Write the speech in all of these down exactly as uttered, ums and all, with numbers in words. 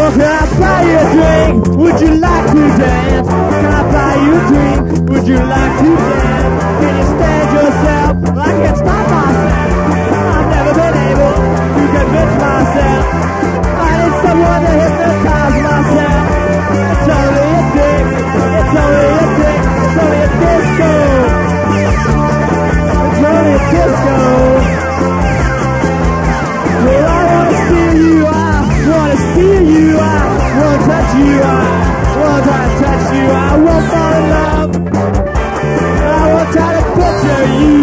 can I buy you a drink? Would you like to dance? Can I buy you a drink? Would you like to dance? Can you stand yourself? I can't stop myself. I've never been able to convince myself. I need someone to hypnotize myself. It's only a dick. It's only a dick. It's only a disco. It's only a disco. Well, I wanna steal you. I wanna steal you. I won't touch you. I won't try to touch you. I won't fall in love. I won't try to picture you.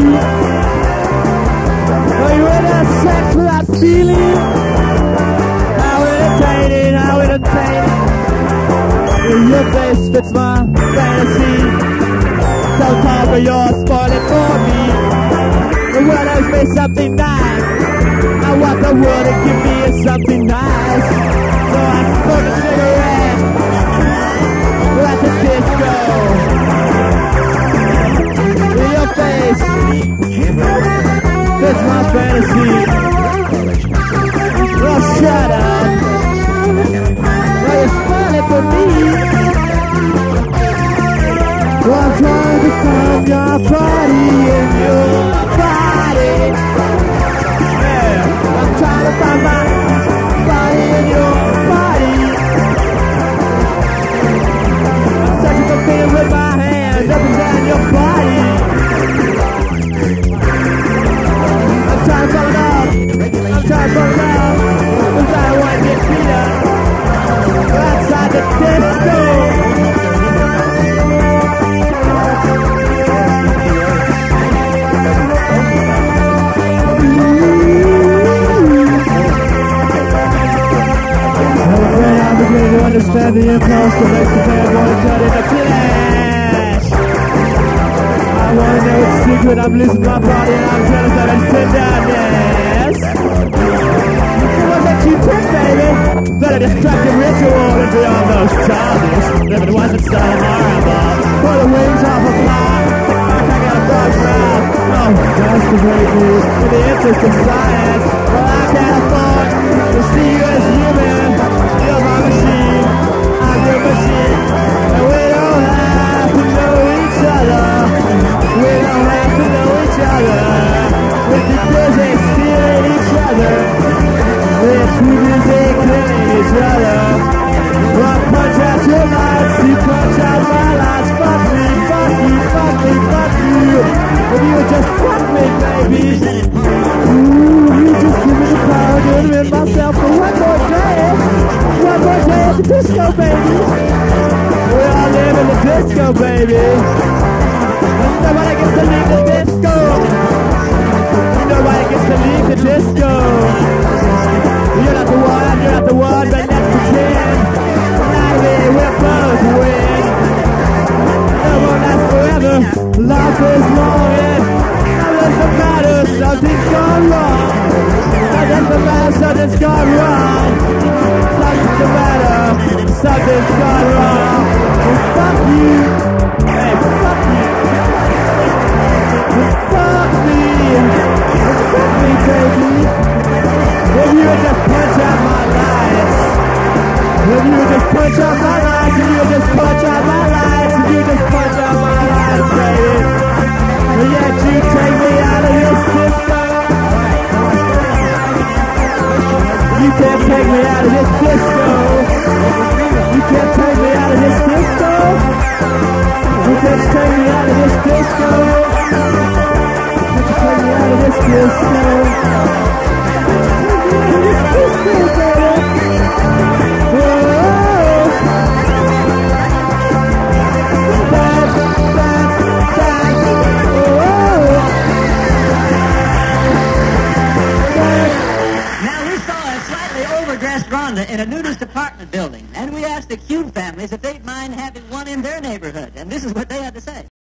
Are you in a sex without feeling? How entertaining, how entertaining. Your face fits my fantasy. Don't talk or you'll spoil it for me. The world owes me something nice. I want the world to give me something nice. So I smoke a cigarette at the disco. Your face fits my fantasy. Oh, shut up. Well, you spoil it for me. Well, I'm trying to find your body in your body. Yeah, I'm trying to find my body in your body. I'm searching for feeling with my hands up and down your body. I'm trying to fall it off. I'm trying to fall it off. Cause I don't want to get beat up. Outside the disco. Understand the impulse that makes the bad boy cut into flesh. I wanna know its secret. I'm losing my body and I'm jealous of its tenderness. It wasn't you pick, baby. That a destructive ritual and beyond those childish. If it wasn't so horrible, pull the wings off a fly. I can't get a frog's mouth. Oh, just to break you in the interest of science. Well, I can't afford to see you as human. You're my machine. I'm your machine. And we don't have to know each other. We don't have to know each other. We're too busy stealing each other. We're too busy killing each other. I punch out your lights, you punch out my lights. Fuck me, fuck you, fuck me, fuck you. If you would just fuck me, baby. Ooh, you just give me the power to admit myself for one more day. One more day at the disco, baby. We all live in the disco, baby. Nobody gets to leave the disco. Nobody gets to leave the disco. You're not the one, you're not the one, but let's pretend. Tonight we'll both win. No one lasts forever. Life is long and nothing's the matter. Something's gone wrong. Something's the matter, something's gone wrong. Something's the matter, something's gone wrong. Well, fuck you. Hey, fuck you. Well, fuck me. Well, fuck me, baby. If you would just punch out my lights. If you would just punch out my lights. If you would just punch out my lights. If you would just punch out my lights, baby. And yet you take me out of this disco. You can't take me out of this disco. You can't take me out of this disco. You can't take me out of this disco. You can't take me out of this disco. In a nudist apartment building, and we asked the Cube families if they'd mind having one in their neighborhood, and this is what they had to say.